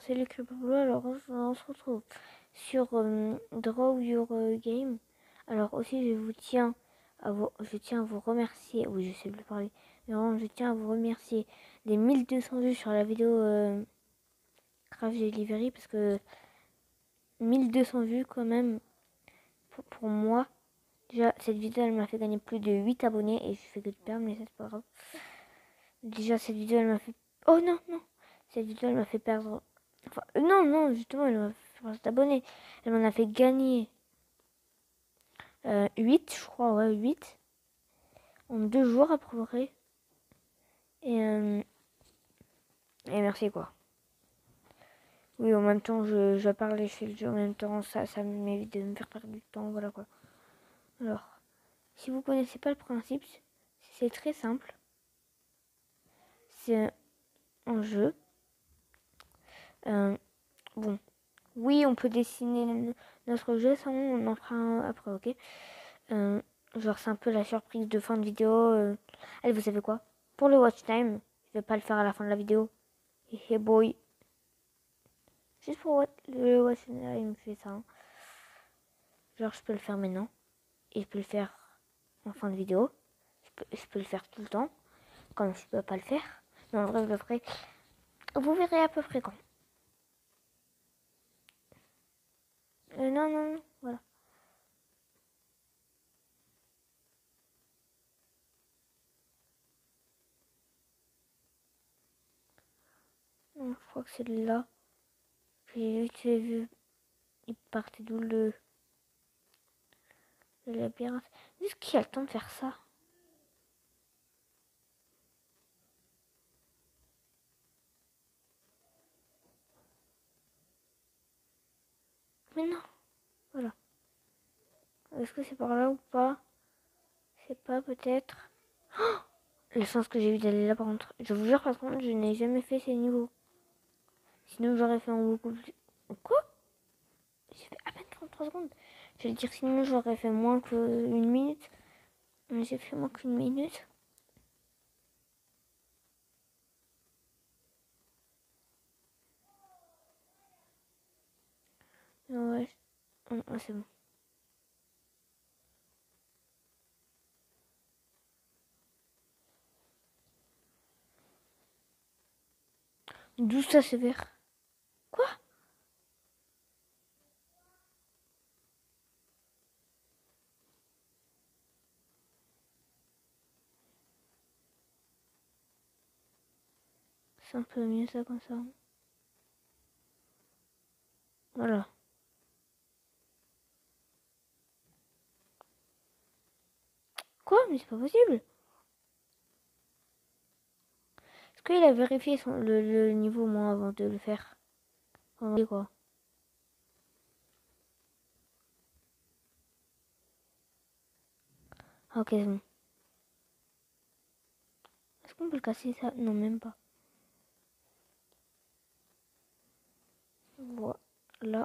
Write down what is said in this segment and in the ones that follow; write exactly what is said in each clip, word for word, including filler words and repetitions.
c'est le Crépolo. Alors on, on se retrouve sur euh, Draw Your euh, Game. Alors aussi je vous tiens à vous, je tiens à vous remercier. Oui, je sais plus parler. Mais vraiment, je tiens à vous remercier des mille deux cents vues sur la vidéo euh, Craft Delivery parce que mille deux cents vues quand même pour, pour moi. Déjà cette vidéo elle m'a fait gagner plus de huit abonnés et je fais que de perdre, mais c'est pas grave. Déjà cette vidéo elle m'a fait... Oh non, non. Cette vidéo elle m'a fait perdre... Enfin, euh, non, non, justement elle m'a fait perdre d'abonnés. Elle m'en a fait gagner euh, huit, je crois, ouais, huit. En deux jours à peu près. Et, euh, et merci quoi. Oui, en même temps, je, je parle et je fais le jeu en même temps. Ça, ça m'évite de me faire perdre du temps, voilà quoi. Alors, si vous connaissez pas le principe, c'est très simple. C'est un jeu. Euh, bon, oui, on peut dessiner notre jeu, ça on en fera un après, ok. Euh, genre, c'est un peu la surprise de fin de vidéo. Euh. Allez, vous savez quoi? Pour le watch time, je vais pas le faire à la fin de la vidéo. Hey boy. Juste pour le watch time, il me fait ça. Hein. Genre, je peux le faire maintenant. Et je peux le faire en fin de vidéo. Je peux, je peux le faire tout le temps. Comme je peux pas le faire. Mais en vrai, je le ferai. Vous verrez à peu près quand. Euh, non, non, non. Voilà. Non, je crois que c'est là. J'ai vite fait vu. Il partait d'où le... le labyrinthe. Est-ce qu'il a le temps de faire ça? Mais non. Voilà. Est-ce que c'est par là ou pas? C'est pas peut-être. Oh, le sens que j'ai eu d'aller là par contre. Je vous jure par contre, je n'ai jamais fait ces niveaux. Sinon j'aurais fait en beaucoup plus. Quoi? J'ai fait à peine trente-trois secondes. Je vais dire sinon j'aurais fait moins qu'une minute. Mais j'ai fait moins qu'une minute. Ouais. Oh, c'est bon. D'où ça c'est vert? Quoi? C'est un peu mieux ça comme ça. Voilà. Quoi? Mais c'est pas possible. Est-ce qu'il a vérifié son, le, le niveau moi avant de le faire? Enfin, quoi? Ah, ok, c'est bon. Est-ce qu'on peut le casser ça? Non, même pas. Voilà.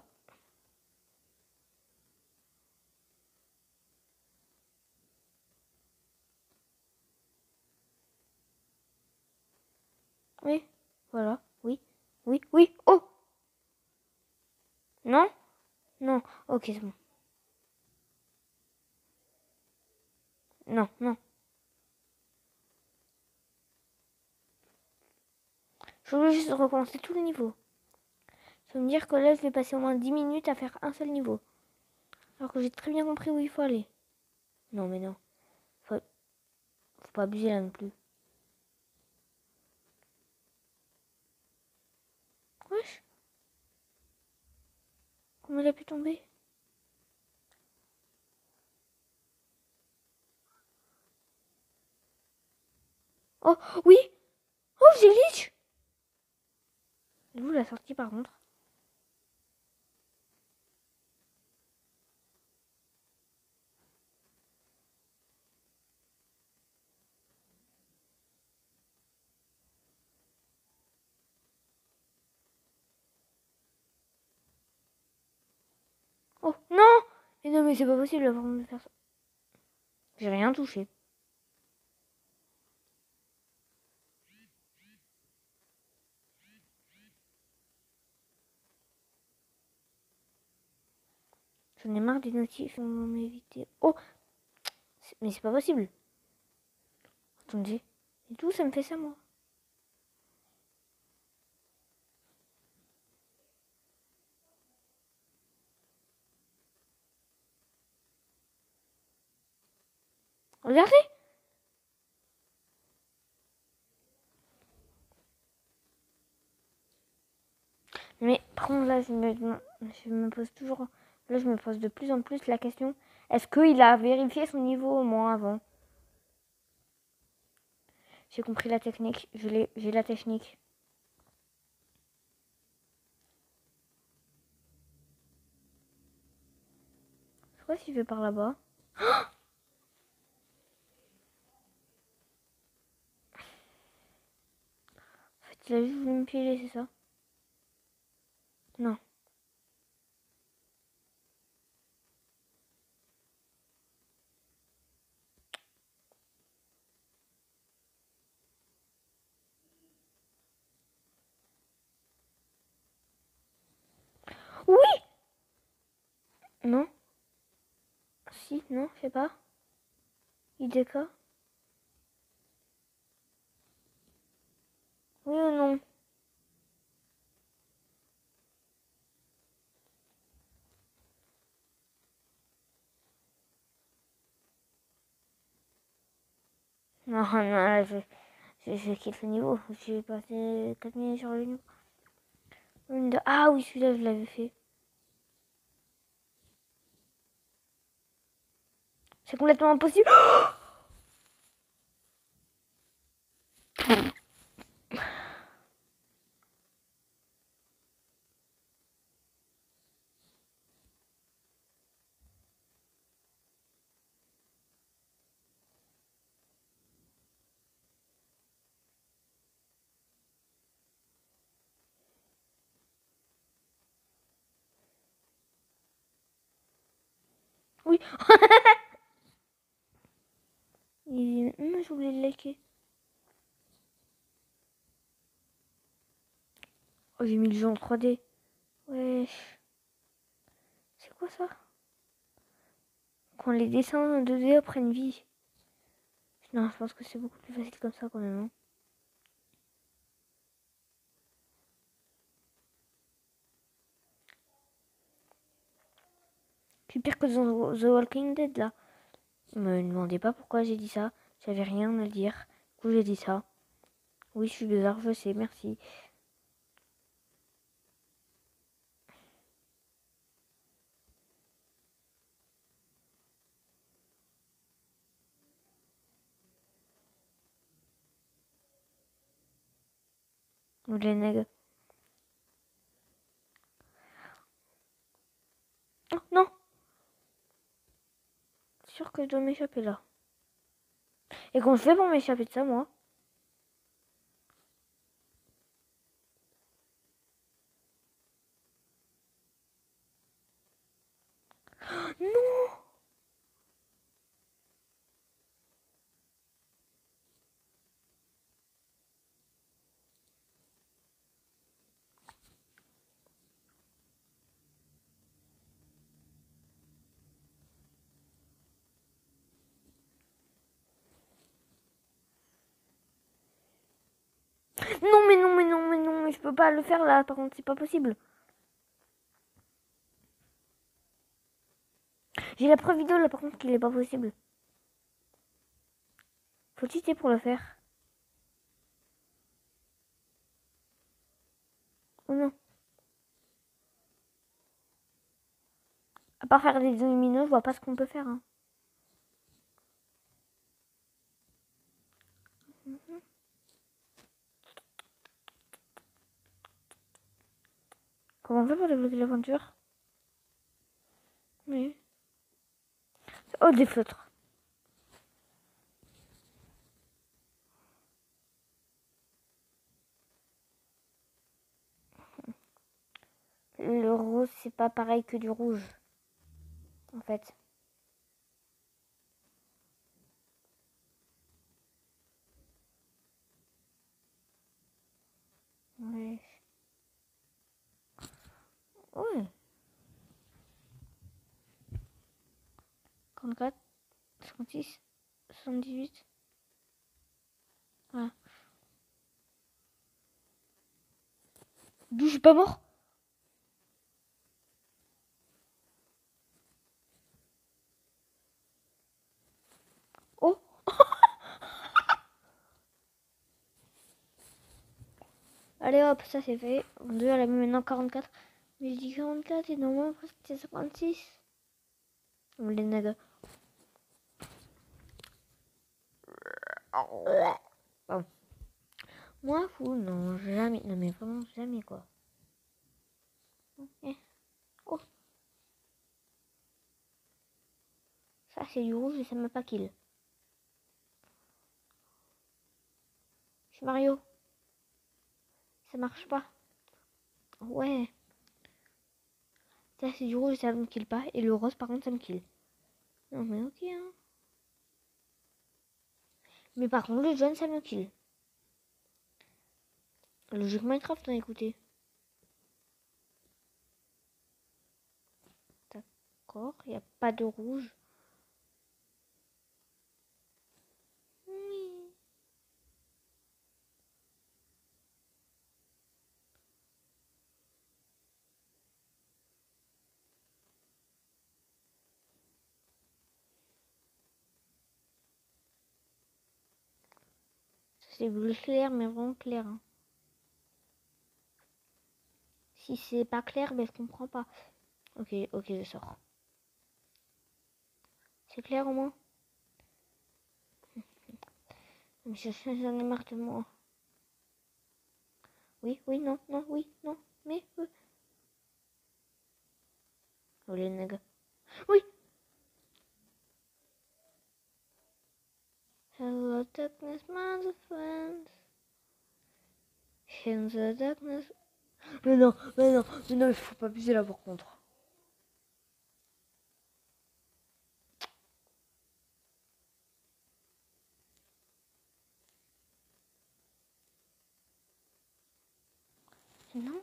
Oui. Voilà. Oui. Oui. Oui. Oh! Non? Non. Ok, c'est bon. Non, non. Je voulais juste recommencer tout le niveau. Ça veut dire que là, je vais passer au moins dix minutes à faire un seul niveau. Alors que j'ai très bien compris où il faut aller. Non, mais non. Faut, faut pas abuser là non plus. Wesh. Comment il a pu tomber? Oh, oui! Oh, j'ai glitch! D'où la sortie par contre? Oh, non! Mais non, mais c'est pas possible avant de faire ça. J'ai rien touché. J'en ai marre des notifs. On va m'éviter. Oh, mais c'est pas possible. Attendez. Et tout, ça me fait ça, moi. Regardez. Mais par contre, là, je me, je me pose toujours... Là, je me pose de plus en plus la question. Est-ce qu'il a vérifié son niveau au moins avant? J'ai compris la technique. J'ai la technique. C'est quoi si je vais par là-bas? En fait, il a juste voulu me piéger, c'est ça? Non. Oui! Non. Si, non, je sais pas. I D K. Oui ou non? Non, non, là, je, je, je quitte le niveau. J'ai passé quatre minutes sur le niveau. Une de... Ah oui, celui-là, je l'avais fait. C'est complètement impossible. Oui. Et... Hum, j'ai oublié de liker. Oh, j'ai mis le jeu en trois D. Wesh. C'est quoi ça? Quand les dessins deux D prennent vie. Non, je pense que c'est beaucoup plus facile comme ça quand même. Hein. C'est pire que dans The Walking Dead là. Me demandez pas pourquoi j'ai dit ça. J'avais rien à dire. Du coup, j'ai dit ça. Oui, je suis bizarre, je sais, merci. Ou les nègres. Oh, non! C'est sûr que je dois m'échapper là. Et comment je fais pour m'échapper de ça, moi? Non! Non, mais non, mais non, mais non, mais je peux pas le faire là, par contre, c'est pas possible. J'ai la preuve vidéo là, par contre, qu'il est pas possible. Faut cheater pour le faire. Oh non. À part faire des dominos, je vois pas ce qu'on peut faire. Hein. Comment on fait pour débloquer l'aventure? Oui. Oh, des feutres. Le rose, c'est pas pareil que du rouge. En fait. Ouais. Ouais. quarante-quatre, cinquante-six, soixante-dix-huit. Voilà. D'où je suis pas mort? Oh. Allez hop, ça c'est fait. deux, elle a mis maintenant quarante-quatre. Mais je dis quarante-quatre et normalement après c'était cinquante-six. On les nags. Bon. Moi fou, non, jamais. Non mais vraiment jamais quoi. Okay. Oh. Ça c'est du rouge et ça m'a pas kill. Je suis Mario. Ça marche pas. Ouais. Ça c'est du rouge et ça me kill pas. Et le rose par contre ça me kill. Non mais ok hein. Mais par contre le jaune ça me kill. Le jeu de Minecraft, on a écouté. D'accord, il n'y a pas de rouge. Oui. C'est bleu clair, mais vraiment clair. Hein. Si c'est pas clair, ben je comprends pas. Ok, ok, je sors. C'est clair au moins? Je j'en ai marre de moi. Oui, oui, non, non, oui, non, mais... Euh... Oh les nègres. Oui. Hello darkness, my friends. In the darkness. Mais non, mais non, mais non, il faut pas abuser là par contre. Non.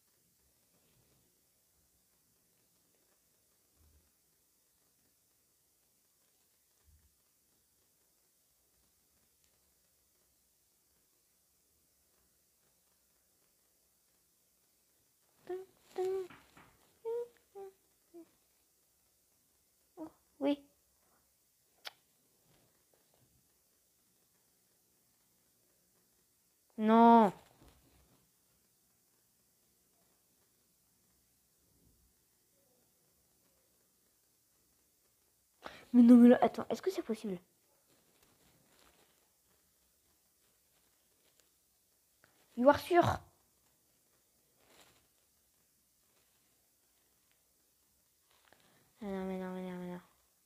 Oh, oui. Non. Mais non, mais là, attends, est-ce que c'est possible? You are sûr? Ah non, mais non, mais non, mais non.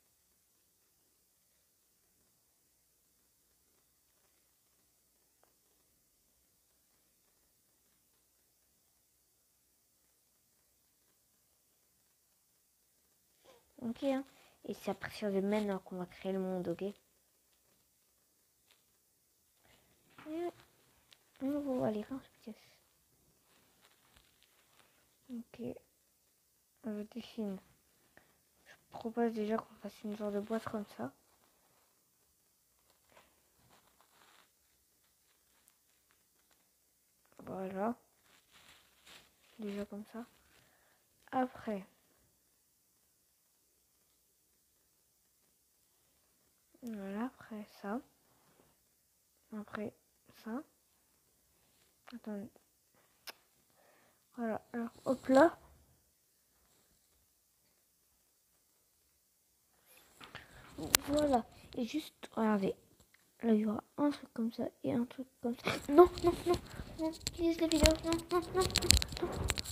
Ok, hein. Et c'est à partir de maintenant qu'on va créer le monde, ok? On va aller en pièce. Ok. Je dessine. Je propose déjà qu'on fasse une genre de boîte comme ça. Voilà. Déjà comme ça. Après. Voilà, après ça. Après ça. Attendez. Voilà, alors hop là. Voilà. Et juste, regardez. Là, il y aura un truc comme ça et un truc comme ça. Non, non, non, non, utilise la vidéo. Non, non, non, non,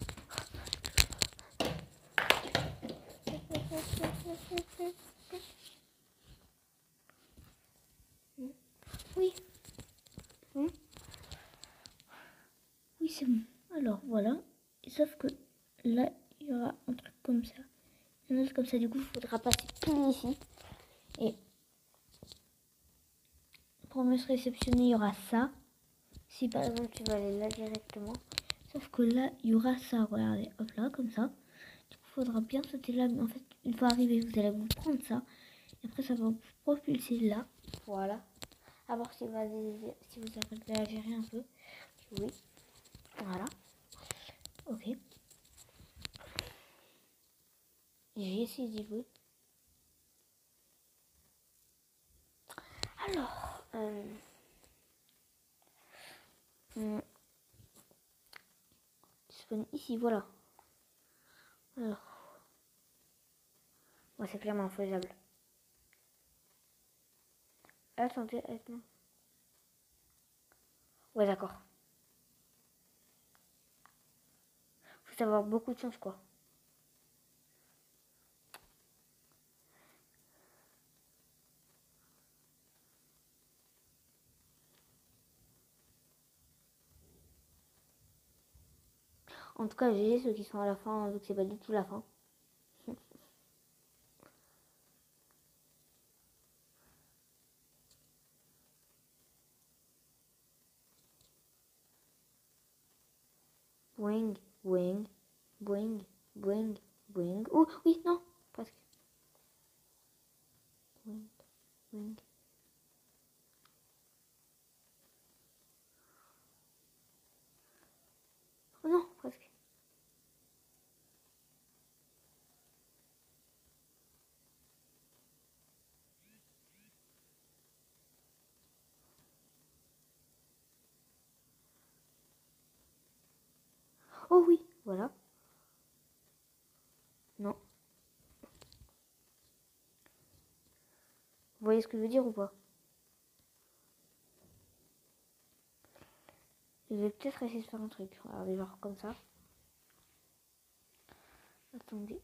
non. Oui. Hum. Oui, c'est bon. Alors, voilà. Sauf que là, il y aura un truc comme ça. Un autre comme ça, du coup, il faudra passer tout ici. Et pour me réceptionner, il y aura ça. Si par exemple, tu vas aller là directement. Sauf que là, il y aura ça. Regardez, hop là, comme ça. Du coup, il faudra bien sauter là. Mais en fait, une fois arrivé, vous allez vous prendre ça. Après, ça va vous propulser là. Voilà. À voir si vous, avez, si vous arrivez à gérer un peu. Oui. Voilà. Ok. J'ai essayé d'y jouer. Alors. Euh, hum, spawn ici, voilà. Alors. Ouais, c'est clairement faisable. Attendez, attends. Ouais, d'accord. Faut avoir beaucoup de chance, quoi. En tout cas, j'ai ceux qui sont à la fin, vu que c'est pas du tout la fin. Boing, boing, boing, boing, boing. Oh, oui, non, presque. Boing, boing. Oh non, presque. Oh oui, voilà. Non. Vous voyez ce que je veux dire ou pas? Je vais peut-être essayer de faire un truc. Alors, genre comme ça. Attendez.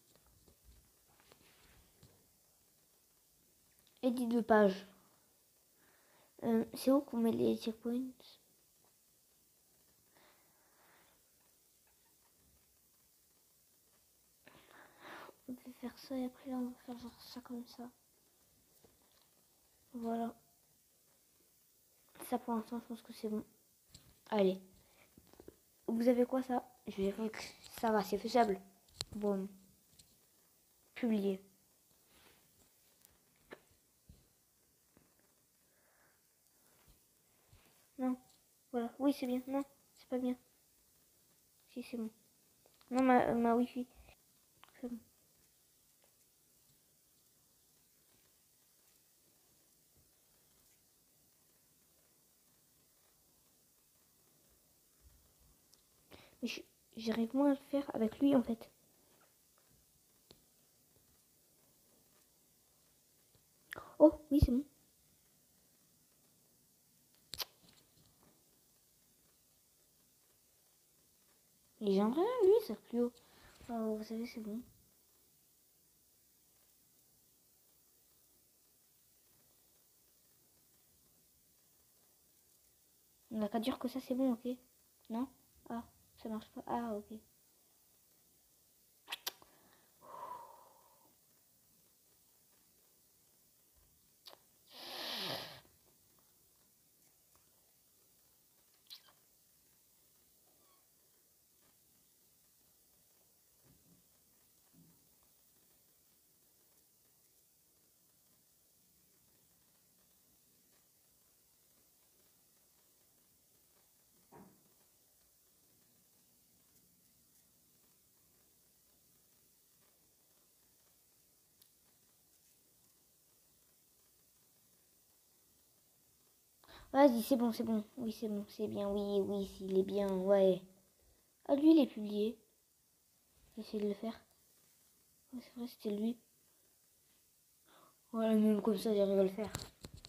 Edit de page. Euh, c'est où qu'on met les checkpoints? On peut faire ça et après là on va faire genre ça comme ça. Voilà. Ça pour l'instant je pense que c'est bon. Allez. Vous avez quoi ça? Je vais ça va, c'est faisable. Bon. Publier. Non. Voilà. Oui c'est bien. Non, c'est pas bien. Si c'est bon. Non ma, ma wifi. C'est bon. Mais j'arrive moins à le faire avec lui en fait. Oh oui c'est bon. Et j'aimerais lui ça plus haut. Oh, vous savez c'est bon. On n'a qu'à dire que ça c'est bon, ok? Non? Ah, ça marche pas. Ah, ok. Vas-y, c'est bon, c'est bon. Oui, c'est bon, c'est bien. Oui, oui, il est bien, ouais. Ah, lui, il est publié. J'essaie de le faire. Ouais, c'est vrai, c'était lui. Voilà, même comme ça, j'arrive à le faire.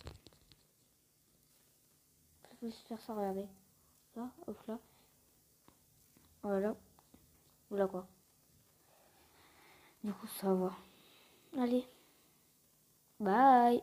Je peux juste faire ça, regardez. Là, hop là. Voilà. Voilà quoi. Du coup, ça va. Allez. Bye.